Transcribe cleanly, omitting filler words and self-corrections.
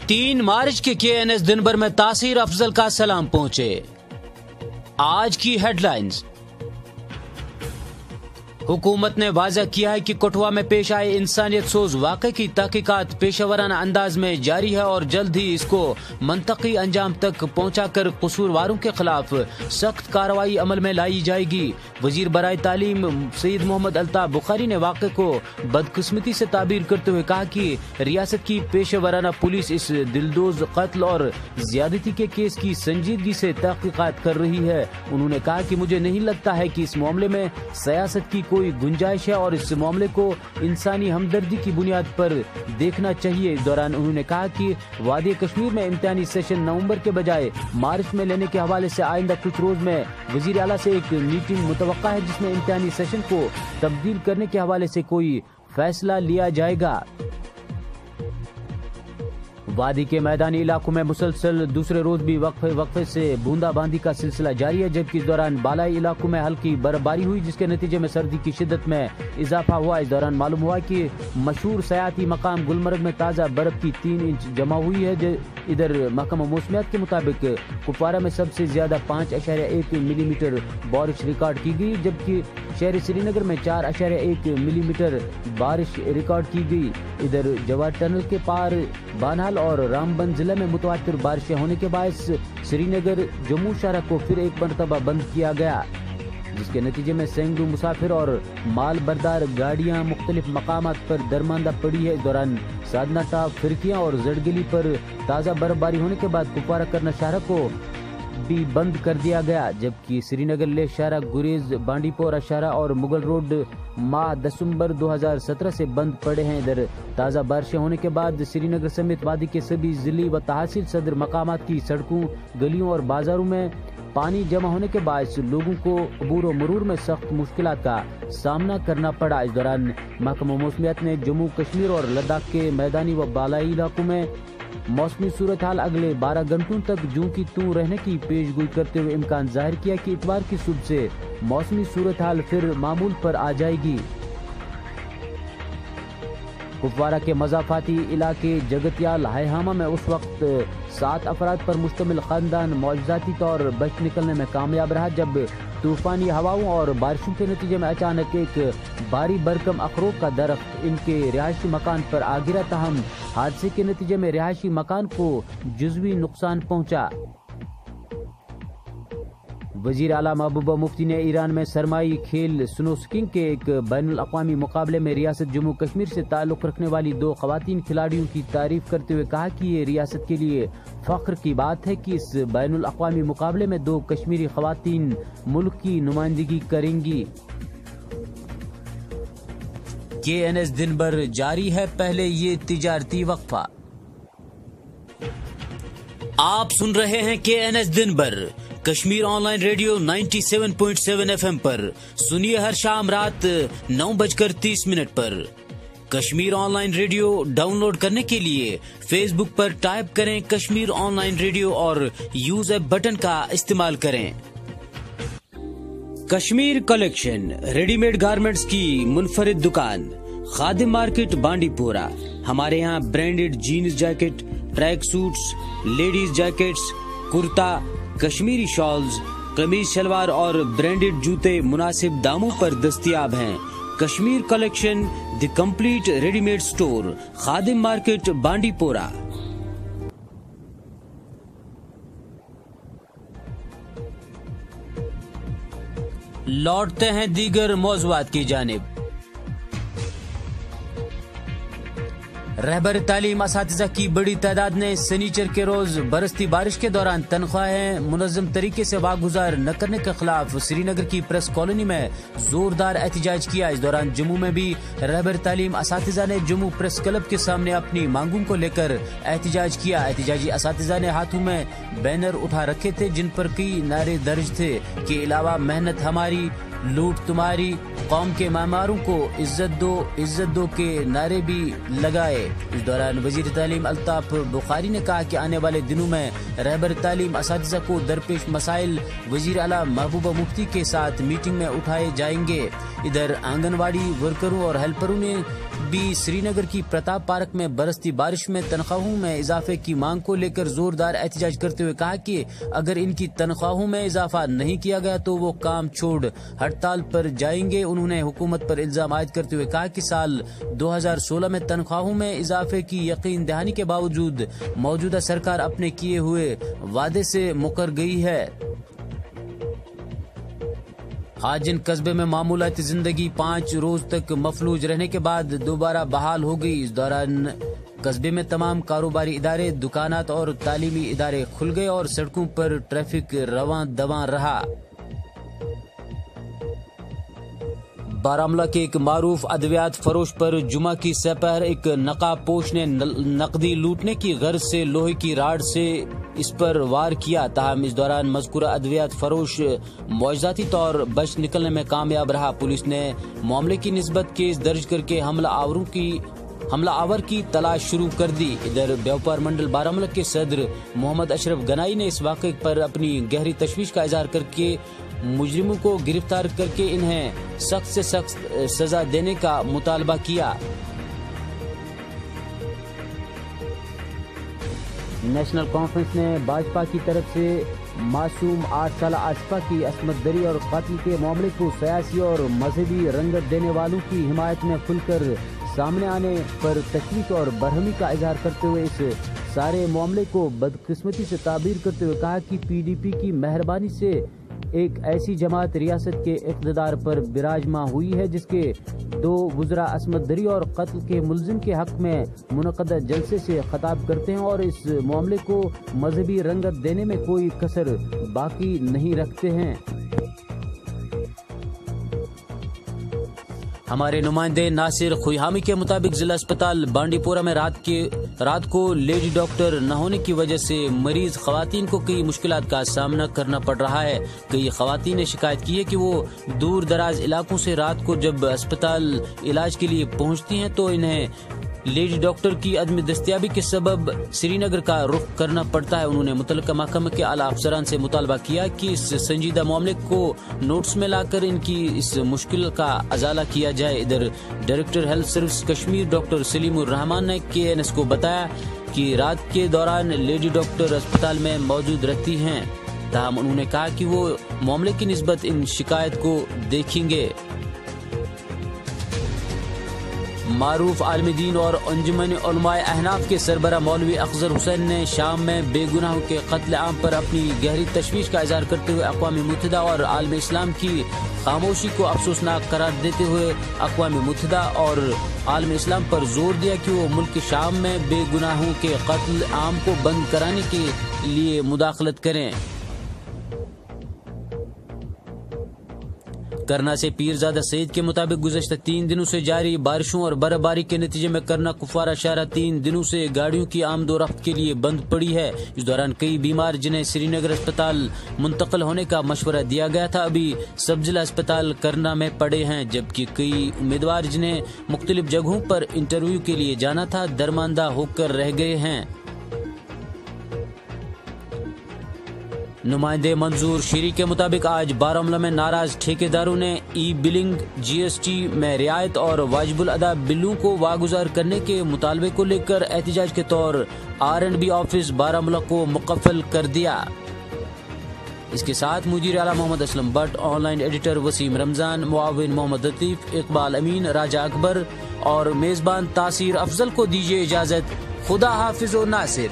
3 मार्च के KNS दिन भर में तासीर अफजल का सलाम पहुंचे। आज की हेडलाइंस। हुकूमत ने वाज़ा किया है कि कठुआ में पेश आए इंसानियत सोज वाक़े की तहकीकात पेशेवराना अंदाज में जारी है और जल्द ही इसको मंतकी अंजाम तक पहुंचाकर कसूरवारों के खिलाफ सख्त कार्रवाई अमल में लाई जाएगी। वजीर बराए तालीम सईद मोहम्मद अल्ताफ बुखारी ने वाक़े को बदकिस्मती से ताबीर करते हुए कहा कि रियासत की पेशेवराना पुलिस इस दिलदोज कत्ल और ज्यादती के केस की संजीदगी से तहकीकात कर रही है। उन्होंने कहा कि मुझे नहीं लगता है कि इस मामले में सियासत की कोई गुंजाइश है और इस मामले को इंसानी हमदर्दी की बुनियाद पर देखना चाहिए। इस दौरान उन्होंने कहा कि वादी कश्मीर में इम्तिहानी सेशन नवंबर के बजाय मार्च में लेने के हवाले से आइंदा कुछ रोज में वजीर आला से एक मीटिंग मुतवक्का है जिसमें इम्तिहानी सेशन को तब्दील करने के हवाले से कोई फैसला लिया जाएगा। वादी के मैदानी इलाकों में मुसलसल दूसरे रोज भी वक्फे से बूंदाबांदी का सिलसिला जारी है, जबकि इस दौरान बालाई इलाकों में हल्की बर्फबारी हुई जिसके नतीजे में सर्दी की शिद्दत में इजाफा हुआ। इस दौरान मालूम हुआ कि मशहूर सयाती मकाम गुलमर्ग में ताज़ा बर्फ की 3 इंच जमा हुई है। इधर महकमा मौसमियात के मुताबिक कुपवारा में सबसे ज्यादा 5.1 मिलीमीटर बारिश रिकॉर्ड की गई, जबकि शहर श्रीनगर में 4.1 मिलीमीटर बारिश रिकॉर्ड की गई। इधर जवार टनल के पार बानहाल और रामबन जिले में मुतवातिर बारिशें होने के बायस श्रीनगर जम्मू शहर को फिर एक मरतबा बंद किया गया, जिसके नतीजे में सैकड़ों मुसाफिर और माल बरदार गाड़ियां मुख्तलिफ मकामात पर दरमांदा पड़ी है। इस दौरान साधना टाप, फिरकियां और जड़गिली पर ताज़ा बर्फबारी होने के बाद कुपवारा करना शहर को भी बंद कर दिया गया, जबकि श्रीनगर ले शहरा, गुरेज, बांडीपोरा शहरा और मुगल रोड माह दिसंबर 2017 से बंद पड़े हैं। इधर ताज़ा बारिशें होने के बाद श्रीनगर समेत वादी के सभी जिले व तहसील सदर मकामात की सड़कों, गलियों और बाजारों में पानी जमा होने के बाद लोगों को अबूर मरूर में सख्त मुश्किलात का सामना करना पड़ा। इस दौरान महकमा मौसमियात ने जम्मू कश्मीर और लद्दाख के मैदानी व बालाई इलाकों में मौसमी सूरत हाल अगले 12 घंटों तक जूं की तूं रहने की पेशगोई करते हुए इम्कान जाहिर किया कि इतवार की सुबह से मौसमी सूरत हाल फिर मामूल पर आ जाएगी। कुपवारा के मजाफाती इलाके जगतियाल हायहामा में उस वक्त 7 अफराद पर मुश्तमिल खानदान मौजूदाती तौर बच निकलने में कामयाब रहा जब तूफानी हवाओं और बारिशों के नतीजे में अचानक एक भारी भरकम अखरोट का दरख्त इनके रिहायशी मकान पर आ गिरा। ताहम हादसे के नतीजे में रिहायशी मकान को जुज़वी नुकसान पहुंचा। वजीर आला महबूबा मुफ्ती ने ईरान में सरमाई खेल स्नोस्किंग के एक बैनुल अक़वामी मुकाबले में रियासत जम्मू कश्मीर से ताल्लुक़ रखने वाली 2 ख़वातीन खिलाड़ियों की तारीफ करते हुए कहा कि ये रियासत के लिए फ़ख्र की बात है कि इस बैनुल अक़वामी मुकाबले में 2 कश्मीरी ख़वातीन मुल्क की नुमाइंदगी करेंगी। KNS दिन भर जारी है, पहले ये तिजारती वक्फा। आप सुन रहे हैं KNS दिन भर कश्मीर ऑनलाइन रेडियो 97.7 FM पर। सुनिए हर शाम रात 9:30 पर। कश्मीर ऑनलाइन रेडियो डाउनलोड करने के लिए फेसबुक पर टाइप करें कश्मीर ऑनलाइन रेडियो और यूज ऐप बटन का इस्तेमाल करें। कश्मीर कलेक्शन रेडीमेड गारमेंट्स की मुनफरिद दुकान, खादिम मार्केट, बांडीपोरा। हमारे यहाँ branded jeans jacket, track suits, ladies jackets, kurta, Kashmiri shawls, kameez shalwar और ब्रांडेड जूते मुनासिब दामों पर दस्तयाब हैं। Kashmir collection, the complete readymade store, Khadim market, Bandipora. लौटते हैं दीगर मौज़ूआत की जानिब। रहबर तालीम असातिज़ा की बड़ी तादाद ने सनीचर के रोज बरसती बारिश के दौरान तनख्वाहें मुनज़्ज़म तरीके से वागुजार न करने के खिलाफ श्रीनगर की प्रेस कॉलोनी में जोरदार एहतजाज किया। इस दौरान जम्मू में भी रहबर तालीम असातिज़ा ने जम्मू प्रेस क्लब के सामने अपनी मांगों को लेकर एहतजाज किया। एहतजाजी असातिज़ा ने हाथों में बैनर उठा रखे थे जिन पर कई नारे दर्ज थे के अलावा मेहनत हमारी, लूट तुम्हारी, कौम के मामारों को इज्जत दो के नारे भी लगाए। इस दौरान वजीर तालीम अल्ताफ बुखारी ने कहा कि आने वाले दिनों में रहबर तालीम असातिज़ा को दरपेश मसाइल वजीर आला महबूबा मुफ्ती के साथ मीटिंग में उठाए जाएंगे। इधर आंगनवाड़ी वर्करों और हेल्परों ने بھی سری نگر کی پرتاپ پارک میں برستی بارش میں تنخواہوں میں اضافے کی مانگ کو لے کر زوردار احتجاج کرتے ہوئے کہا کہ اگر ان کی تنخواہوں میں اضافہ نہیں کیا گیا تو وہ کام چھوڑ ہڑتال پر جائیں گے۔ انہوں نے حکومت پر الزام عائد کرتے ہوئے کہا کہ سال 2016 میں تنخواہوں میں اضافے کی یقین دہانی کے باوجود موجودہ سرکار اپنے کیے ہوئے وعدے سے مکر گئی ہے۔ آج جن قصبے میں معمولات زندگی 5 روز تک مفلوج رہنے کے بعد دوبارہ بحال ہو گئی، اس دوران قصبے میں تمام کاروباری ادارے، دکانات اور تعلیمی ادارے کھل گئے اور سڑکوں پر ٹریفک رواں دواں رہا۔ بارہمولہ کے ایک معروف ادویات فروش پر جمعہ کی سپہر ایک نقاب پوش نے نقدی لوٹنے کی غرض سے لوہے کی راڈ سے اس پر وار کیا، تاہم اس دوران مذکورہ ادویات فروش معجزاتی طور بچ نکلنے میں کامیاب رہا۔ پولیس نے معاملے کی نسبت کیس درج کر کے حملہ آور کی تلاش شروع کر دی۔ ادھر بیوپار منڈل بارہمولہ کے صدر محمد اشرف گنائی نے اس واقعے پر اپنی گہری تشویش کا اظہار کر کے مجرموں کو گرفتار کر کے انہیں سخت سے سخت سزا دینے کا مطالبہ کیا۔ نیشنل کانفرنس نے بھاجپا کی طرف سے معصوم 8 سالہ آصفہ کی عصمت دری اور قتل کے معاملے کو سیاسی اور مذہبی رنگت دینے والوں کی حمایت میں کھل کر سامنے آنے پر تشویش اور برہمی کا اظہار کرتے ہوئے اس سارے معاملے کو بدقسمتی سے تعبیر کرتے ہوئے کہا کہ پی ڈی پی کی مہربانی سے ایک ایسی جماعت ریاست کے اقتدار پر براجماں ہوئی ہے جس کے 2 وزراء عصمت دری اور قتل کے ملزم کے حق میں منعقدہ جلسے سے خطاب کرتے ہیں اور اس معاملے کو مذہبی رنگت دینے میں کوئی کسر باقی نہیں رکھتے ہیں۔ ہمارے نمائندے ناصر خویحامی کے مطابق ضلع اسپتال بانڈی پورہ میں رات کو لیڈی ڈاکٹر نہ ہونے کی وجہ سے مریض خواتین کو کئی مشکلات کا سامنا کرنا پڑ رہا ہے۔ کئی خواتین نے شکایت کی ہے کہ وہ دور دراز علاقوں سے رات کو جب اسپتال علاج کے لیے پہنچتی ہیں تو انہیں لیڈی ڈاکٹر کی عدم دستیابی کے سبب سری نگر کا رخ کرنا پڑتا ہے۔ انہوں نے متعلقہ محکمہ کے اعلیٰ افسران سے مطالبہ کیا کہ اس سنجیدہ معاملے کو نوٹس میں لا کر ان کی اس مشکل کا ازالہ کیا جائے۔ ادھر director health service Kashmir doctor Saleem ur-Rahman نے KNS کو بتایا کہ رات کے دوران لیڈی ڈاکٹر اسپتال میں موجود رہتی ہیں، تاہم انہوں نے کہا کہ وہ معاملے کی نسبت ان شکایت کو دیکھیں گے۔ معروف عالم دین اور انجمن علماء احناف کے سربراہ مولوی افضل حسین نے شام میں بے گناہوں کے قتل عام پر اپنی گہری تشویش کا اظہار کرتے ہوئے اقوام متحدہ اور عالم اسلام کی خاموشی کو افسوسناک قرار دیتے ہوئے اقوام متحدہ اور عالم اسلام پر زور دیا کہ وہ ملک شام میں بے گناہوں کے قتل عام کو بند کرانے کے لیے مداخلت کریں۔ کرنا سے پیرزادہ سعید کے مطابق گزشتہ 3 دنوں سے جاری بارشوں اور برف باری کے نتیجے میں کرنا کپوارہ شہرہ 3 دنوں سے گاڑیوں کی آمد و رفت کے لیے بند پڑی ہے۔ اس دوران کئی بیمار جنہیں سری نگر اسپتال منتقل ہونے کا مشورہ دیا گیا تھا ابھی سب ضلع اسپتال کرنا میں پڑے ہیں، جبکہ کئی امیدوار جنہیں مختلف جگہوں پر انٹرویو کے لیے جانا تھا درماندہ ہو کر رہ گئے ہیں۔ نمائندے منظور شیری کے مطابق آج بارہمولہ میں ناراض ٹھیکیداروں نے ای بلنگ، GST میں رعایت اور واجب الادا بلوں کو واگزار کرنے کے مطالبے کو لے کر احتجاج کے طور R&B آفس بارہمولہ کو مقفل کر دیا۔ اس کے ساتھ مدیر اعلیٰ Mohammad Aslam Butt, online editor Waseem Ramzan, معاون محمد لطیف، اقبال امین، راجہ اکبر اور میزبان تاثیر افضل کو دیجیے اجازت۔ خدا حافظ و ناصر۔